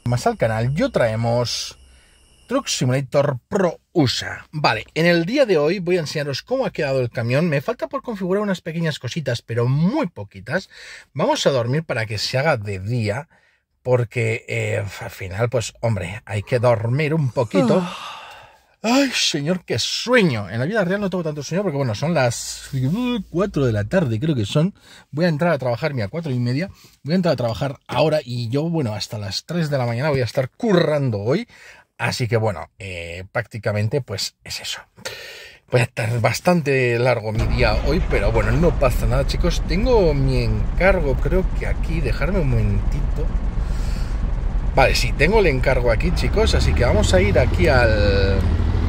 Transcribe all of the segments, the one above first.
Más al canal, yo traemos Truck Simulator Pro USA. Vale, en el día de hoy voy a enseñaros cómo ha quedado el camión. Me falta por configurar unas pequeñas cositas, pero muy poquitas. Vamos a dormir para que se haga de día, porque al final, pues hombre, hay que dormir un poquito. Ay, señor, qué sueño. En la vida real no tengo tanto sueño porque, bueno, son las 4 de la tarde, creo que son. Voy a entrar a trabajar, mira, 4:30. Voy a entrar a trabajar ahora y yo, bueno, hasta las 3 de la mañana voy a estar currando hoy. Así que, bueno, prácticamente, pues, es eso. Voy a estar bastante largo mi día hoy, pero bueno, no pasa nada, chicos. Tengo mi encargo, creo que aquí. Dejarme un momentito. Vale, sí, tengo el encargo aquí, chicos. Así que vamos a ir aquí al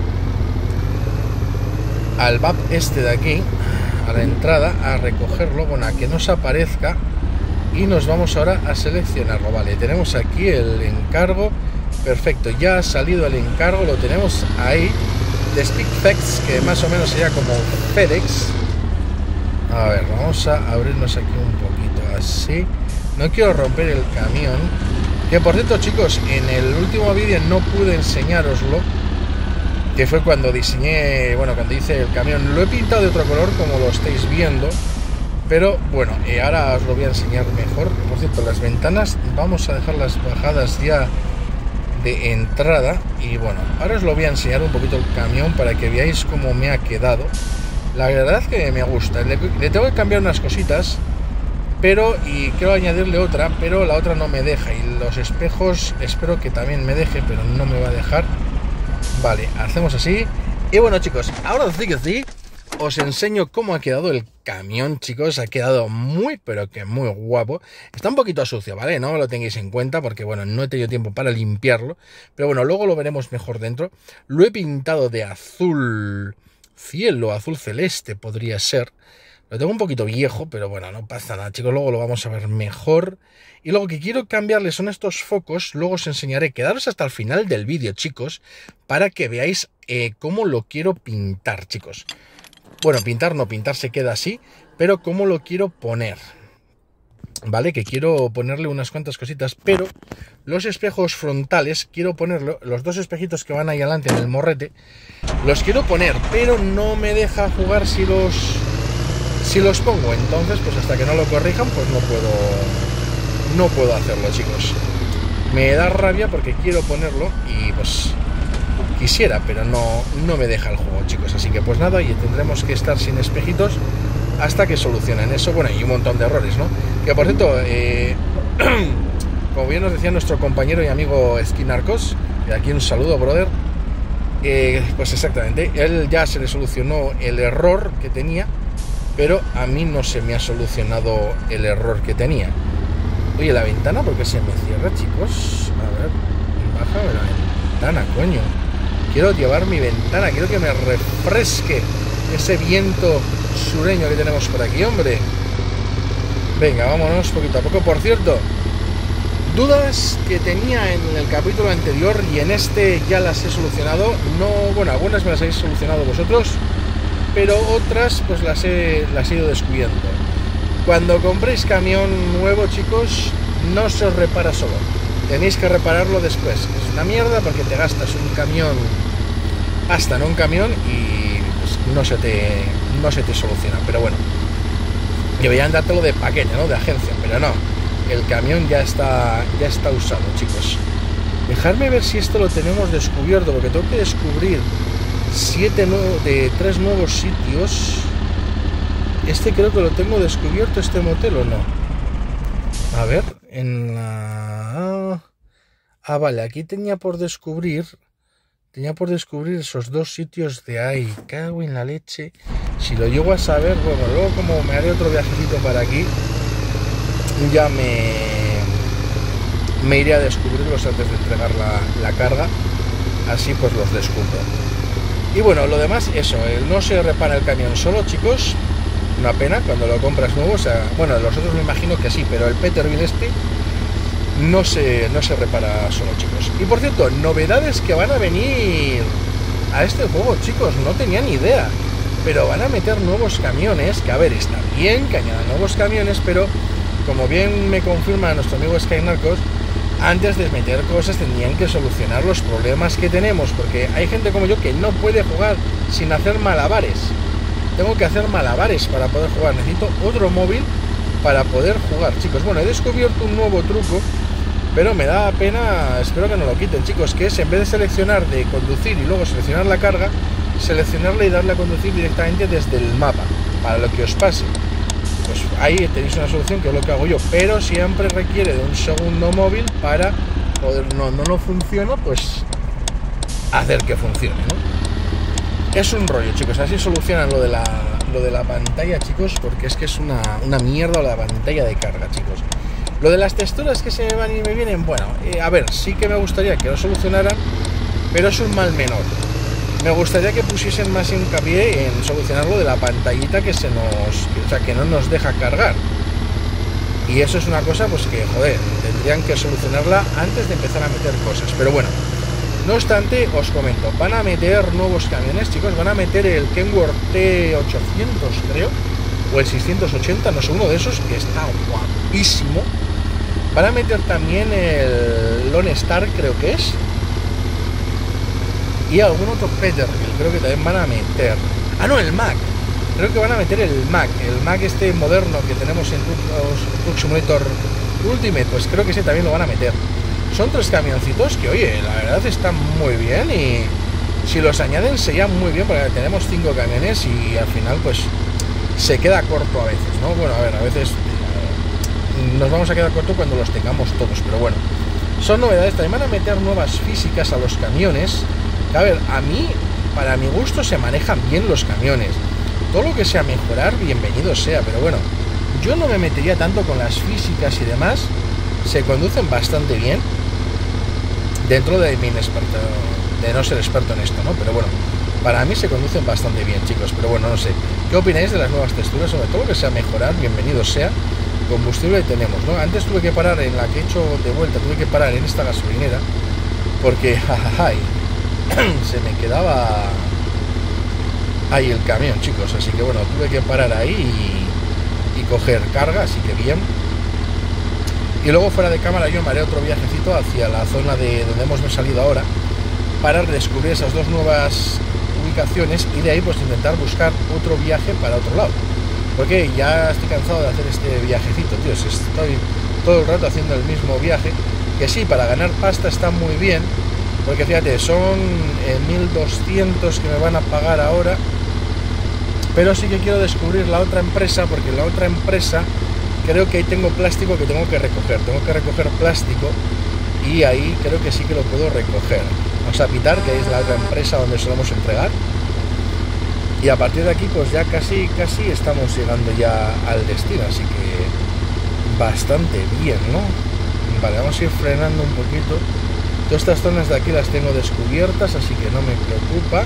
VAP este de aquí, a la entrada, a recogerlo, bueno, a que nos aparezca, y nos vamos ahora a seleccionarlo. Vale, tenemos aquí el encargo, perfecto, ya ha salido el encargo, lo tenemos ahí, de SpeedFX, que más o menos sería como FedEx. A ver, vamos a abrirnos aquí un poquito, así. No quiero romper el camión, que por cierto, chicos, en el último vídeo no pude enseñároslo, que fue cuando diseñé, bueno, cuando hice el camión. Lo he pintado de otro color, como lo estáis viendo, pero bueno, ahora os lo voy a enseñar mejor. Por cierto, las ventanas vamos a dejarlas bajadas ya de entrada, y bueno, ahora os lo voy a enseñar un poquito el camión para que veáis cómo me ha quedado. La verdad es que me gusta. Le tengo que cambiar unas cositas, pero, y quiero añadirle otra, pero la otra no me deja, y los espejos espero que también me deje, pero no me va a dejar. Vale, hacemos así. Y bueno, chicos, ahora sí que sí, os enseño cómo ha quedado el camión, chicos. Ha quedado muy, pero que muy guapo. Está un poquito sucio, ¿vale? No lo tengáis en cuenta porque, bueno, no he tenido tiempo para limpiarlo. Pero bueno, luego lo veremos mejor dentro. Lo he pintado de azul cielo, azul celeste podría ser. Lo tengo un poquito viejo, pero bueno, no pasa nada, chicos. Luego lo vamos a ver mejor. Y luego que quiero cambiarle son estos focos. Luego os enseñaré. Quedaros hasta el final del vídeo, chicos, para que veáis cómo lo quiero pintar, chicos. Bueno, pintar se queda así, pero cómo lo quiero poner. Vale, que quiero ponerle unas cuantas cositas, pero los espejos frontales quiero ponerlo, los dos espejitos que van ahí adelante en el morrete, los quiero poner, pero no me deja jugar si los pongo. Entonces, pues hasta que no lo corrijan, pues no puedo hacerlo, chicos. Me da rabia porque quiero ponerlo y pues quisiera, pero no me deja el juego, chicos. Así que pues nada, y tendremos que estar sin espejitos hasta que solucionen eso. Bueno, y un montón de errores, ¿no? Que por cierto, como bien nos decía nuestro compañero y amigo Skinarcos, de aquí un saludo, brother. Pues exactamente, él ya se le solucionó el error que tenía, pero a mí no se me ha solucionado el error que tenía. Oye, la ventana, ¿por qué se me cierra, chicos? A ver, bájame la ventana, coño. Quiero llevar mi ventana, quiero que me refresque ese viento sureño que tenemos por aquí, hombre. Venga, vámonos poquito a poco. Por cierto, dudas que tenía en el capítulo anterior y en este ya las he solucionado. No, bueno, algunas me las habéis solucionado vosotros, pero otras pues las he ido descubriendo. Cuando compréis camión nuevo, chicos, no se os repara solo, tenéis que repararlo después. Es una mierda porque te gastas un camión, hasta en un camión, y pues no se te soluciona. Pero bueno, deberían dártelo de paquete, ¿no? De agencia, pero no, el camión ya está usado, chicos. Dejadme ver si esto lo tenemos descubierto, porque tengo que descubrir 3 nuevos sitios. Este creo que lo tengo descubierto, este motel, ¿o no? A ver, en la... Ah, vale, aquí tenía por descubrir esos 2 sitios de ahí. Cago en la leche. Si lo llego a saber, bueno, luego como me haré otro viajecito para aquí, ya me iré a descubrirlos antes de entregar la carga. Así pues los descubro. Y bueno, lo demás, eso, no se repara el camión solo, chicos. Una pena cuando lo compras nuevo. O sea, bueno, los otros me imagino que sí, pero el Peterbilt este no se repara solo, chicos. Y por cierto, novedades que van a venir a este juego, chicos, no tenía ni idea, pero van a meter nuevos camiones. Que a ver, está bien que añadan nuevos camiones, pero como bien me confirma nuestro amigo Skynarcos, antes de meter cosas tendrían que solucionar los problemas que tenemos, porque hay gente como yo que no puede jugar sin hacer malabares. Tengo que hacer malabares para poder jugar, necesito otro móvil para poder jugar, chicos. Bueno, he descubierto un nuevo truco, pero me da pena, espero que no lo quiten, chicos, que es en vez de seleccionar de conducir y luego seleccionar la carga, seleccionarla y darle a conducir directamente desde el mapa, para lo que os pase. Pues ahí tenéis una solución, que es lo que hago yo, pero siempre requiere de un segundo móvil para poder, no funciona, pues hacer que funcione, ¿no? Es un rollo, chicos, así solucionan lo de la pantalla, chicos, porque es que es una mierda la pantalla de carga, chicos. Lo de las texturas que se me van y me vienen, bueno, a ver, sí que me gustaría que lo solucionaran, pero es un mal menor. Me gustaría que pusiesen más hincapié en solucionar lo de la pantallita que que no nos deja cargar. Y eso es una cosa, pues que, joder, tendrían que solucionarla antes de empezar a meter cosas. Pero bueno, no obstante, os comento, van a meter nuevos camiones, chicos, van a meter el Kenworth T800, creo, o el 680, no sé, uno de esos, que está guapísimo. Van a meter también el Lone Star, creo que es. Y algún otro Peterbilt, creo que también van a meter. Ah, no, el Mac. Creo que van a meter el Mac este moderno que tenemos en Truck Simulator Ultimate, pues creo que ese también lo van a meter. Son 3 camioncitos que, oye, la verdad están muy bien, y si los añaden sería muy bien, porque tenemos 5 camiones y al final pues se queda corto a veces, ¿no? Bueno, a ver, a veces nos vamos a quedar corto cuando los tengamos todos, pero bueno, son novedades. También van a meter nuevas físicas a los camiones. A ver, a mí, para mi gusto, se manejan bien los camiones. Todo lo que sea mejorar, bienvenido sea, pero bueno, yo no me metería tanto con las físicas y demás. Se conducen bastante bien, dentro de mi inexperto, de no ser experto en esto, ¿no? Pero bueno, para mí se conducen bastante bien, chicos. Pero bueno, no sé, ¿qué opináis de las nuevas texturas? Sobre todo lo que sea mejorar, bienvenido sea. Combustible tenemos, ¿no? Antes tuve que parar en la que he hecho de vuelta, tuve que parar en esta gasolinera, porque, jajaja, se me quedaba ahí el camión, chicos, así que bueno, tuve que parar ahí y coger carga, así que bien. Y luego fuera de cámara yo me haré otro viajecito hacia la zona de donde hemos salido ahora, para descubrir esas 2 nuevas ubicaciones, y de ahí pues intentar buscar otro viaje para otro lado, porque ya estoy cansado de hacer este viajecito, tío. Estoy todo el rato haciendo el mismo viaje, que sí, para ganar pasta está muy bien, porque fíjate, son 1200 que me van a pagar ahora, pero sí que quiero descubrir la otra empresa, porque la otra empresa creo que ahí tengo plástico que tengo que recoger plástico, y ahí creo que sí que lo puedo recoger. Vamos a pitar, que es la otra empresa donde solemos entregar, y a partir de aquí pues ya casi estamos llegando ya al destino, así que bastante bien, ¿no? Vale, vamos a ir frenando un poquito. Todas estas zonas de aquí las tengo descubiertas, así que no me preocupa.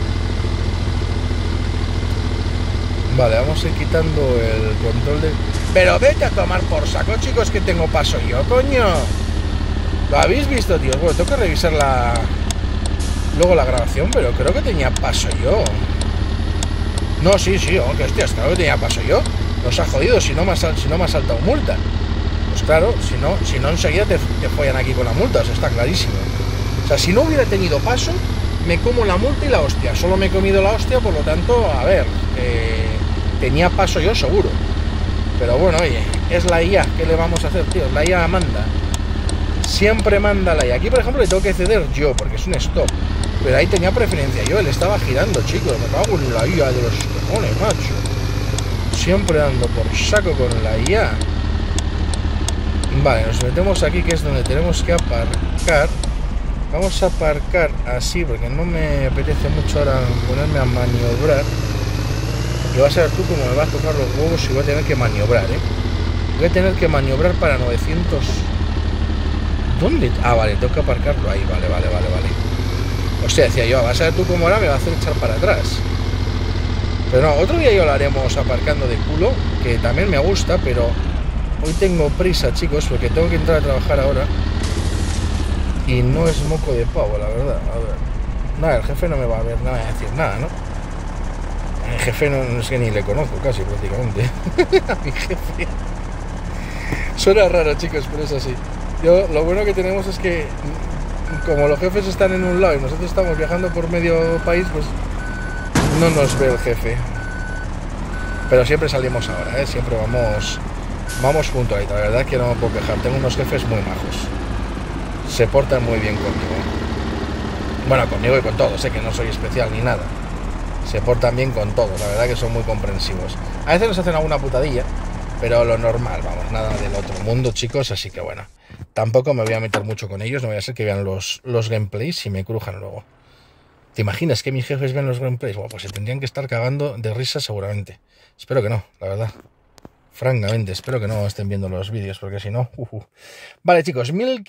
Vale, vamos a ir quitando el control de... Pero vete a tomar por saco, chicos, que tengo paso yo, coño. ¿Lo habéis visto, tío? Bueno, tengo que revisar luego la grabación, pero creo que tenía paso yo. No, sí, oh, que hostias, claro que tenía paso yo. Nos ha jodido si no me ha saltado multa. Pues claro, si no enseguida te follan aquí con la multa, o sea, está clarísimo. O sea, si no hubiera tenido paso, me como la multa y la hostia. Solo me he comido la hostia, por lo tanto, a ver, tenía paso yo seguro. Pero bueno, oye, es la IA, ¿qué le vamos a hacer, tío? La IA manda. Siempre manda la IA. Aquí, por ejemplo, le tengo que ceder yo, porque es un stop. Pero ahí tenía preferencia yo, él estaba girando, chicos. Me cago en la IA de los cojones, macho. Siempre ando por saco con la IA. Vale, nos metemos aquí, que es donde tenemos que aparcar. Vamos a aparcar así, porque no me apetece mucho ahora ponerme a maniobrar. Y vas a ver tú cómo me va a tocar los huevos y voy a tener que maniobrar, Voy a tener que maniobrar para 900... ¿Dónde? Ah, vale, tengo que aparcarlo ahí, vale. O sea, decía yo, vas a ver tú cómo ahora me va a hacer echar para atrás. Pero no, otro día yo lo haremos aparcando de culo, que también me gusta, pero hoy tengo prisa, chicos, porque tengo que entrar a trabajar ahora. Y no es moco de pavo, la verdad. A ver. Nada, el jefe no me va a ver, no me va a decir nada, ¿no? El jefe no es que ni le conozco casi, prácticamente. A mi jefe. Suena raro, chicos, pero es así. Lo bueno que tenemos es que como los jefes están en un lado y nosotros estamos viajando por medio país, pues no nos ve el jefe. Pero siempre salimos ahora, ¿eh? Siempre vamos juntos ahí. La verdad es que no me puedo quejar. Tengo unos jefes muy majos. Se portan muy bien conmigo. Bueno, conmigo y con todos, sé que no soy especial ni nada. Se portan bien con todos, la verdad que son muy comprensivos. A veces nos hacen alguna putadilla, pero lo normal, vamos, nada del otro mundo, chicos. Así que bueno, tampoco me voy a meter mucho con ellos. No voy a ser que vean los gameplays y me crujan luego. ¿Te imaginas que mis jefes ven los gameplays? Bueno, pues se tendrían que estar cagando de risa seguramente. Espero que no, la verdad. Francamente, espero que no estén viendo los vídeos, porque si no... Vale, chicos,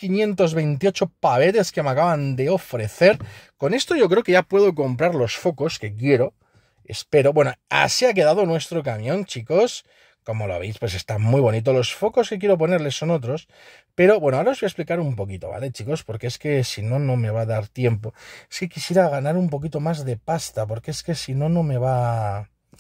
1528 pavetes que me acaban de ofrecer. Con esto yo creo que ya puedo comprar los focos que quiero. Espero. Bueno, así ha quedado nuestro camión, chicos. Como lo veis, pues están muy bonitos. Los focos que quiero ponerles son otros. Pero bueno, ahora os voy a explicar un poquito, ¿vale, chicos? Porque es que si no, no me va a dar tiempo. Sí quisiera ganar un poquito más de pasta, porque es que si no, no me va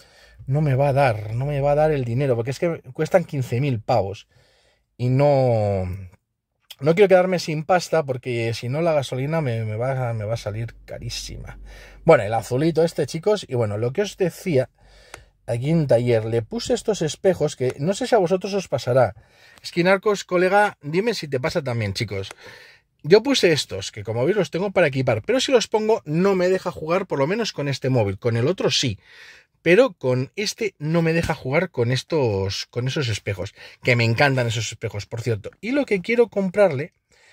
a dar el dinero, porque es que cuestan 15.000 pavos. Y no quiero quedarme sin pasta, porque si no la gasolina me va a salir carísima. Bueno, el azulito este, chicos. Y bueno, lo que os decía, aquí en taller le puse estos espejos que no sé si a vosotros os pasará. Esquinarcos, colega, dime si te pasa también, chicos. Yo puse estos, que como veis los tengo para equipar, pero si los pongo no me deja jugar, por lo menos con este móvil. Con el otro sí, pero con este no me deja jugar con esos espejos, que me encantan esos espejos, por cierto. Y lo que quiero comprarle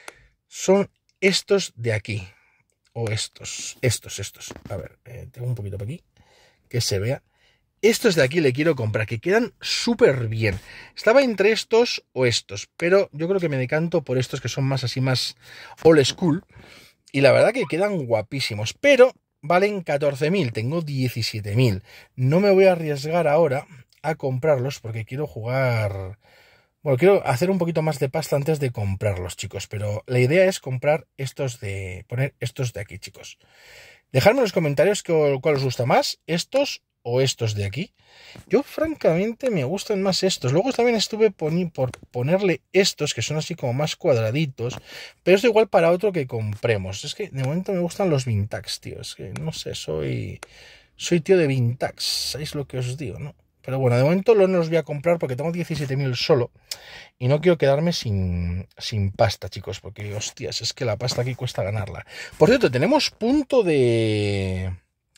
son estos de aquí, o estos. A ver, tengo un poquito por aquí, que se vea. Estos de aquí le quiero comprar, que quedan súper bien. Estaba entre estos o estos, pero yo creo que me decanto por estos que son más así, más old school. Y la verdad que quedan guapísimos, pero valen 14.000, tengo 17.000. No me voy a arriesgar ahora a comprarlos porque quiero jugar... Bueno, quiero hacer un poquito más de pasta antes de comprarlos, chicos. Pero la idea es comprar poner estos de aquí, chicos. Dejadme en los comentarios cuál os gusta más, estos o estos de aquí. Yo francamente me gustan más estos. Luego también estuve por ponerle estos que son así como más cuadraditos, pero es igual para otro que compremos. Es que de momento me gustan los vintage, tío. Es que no sé, soy tío de vintage, ¿sabéis lo que os digo, no? Pero bueno, de momento no los voy a comprar porque tengo 17.000 solo y no quiero quedarme sin pasta, chicos, porque hostias, es que la pasta aquí cuesta ganarla. Por cierto, tenemos punto de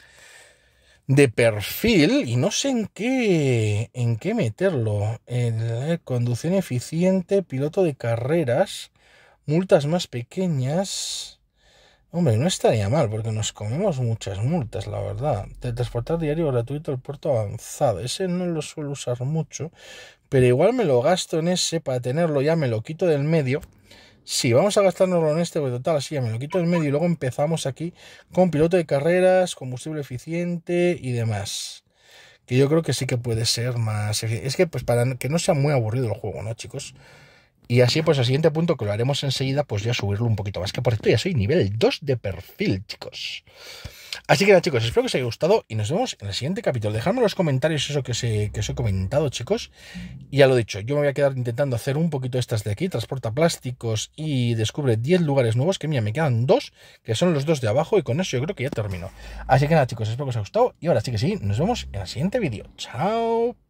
perfil y no sé en qué meterlo. Conducción eficiente, piloto de carreras, multas más pequeñas. Hombre, no estaría mal porque nos comemos muchas multas, la verdad. De transportar diario gratuito al puerto avanzado. Ese no lo suelo usar mucho, pero igual me lo gasto en ese para tenerlo ya, me lo quito del medio. Sí, vamos a gastárnoslo en este, porque total, así ya me lo quito del medio y luego empezamos aquí con piloto de carreras, combustible eficiente y demás. Que yo creo que sí que puede ser más eficiente. Es que pues para que no sea muy aburrido el juego, ¿no, chicos? Y así pues al siguiente punto, que lo haremos enseguida, pues ya subirlo un poquito más. Que por esto ya soy nivel 2 de perfil, chicos. Así que nada, chicos, espero que os haya gustado y nos vemos en el siguiente capítulo. Dejadme en los comentarios eso que os he comentado, chicos. Y ya lo dicho, yo me voy a quedar intentando hacer un poquito estas de aquí. Transporta plásticos y descubre 10 lugares nuevos. Que mira, me quedan 2, que son los 2 de abajo. Y con eso yo creo que ya termino. Así que nada, chicos, espero que os haya gustado. Y ahora sí que sí, nos vemos en el siguiente vídeo. Chao.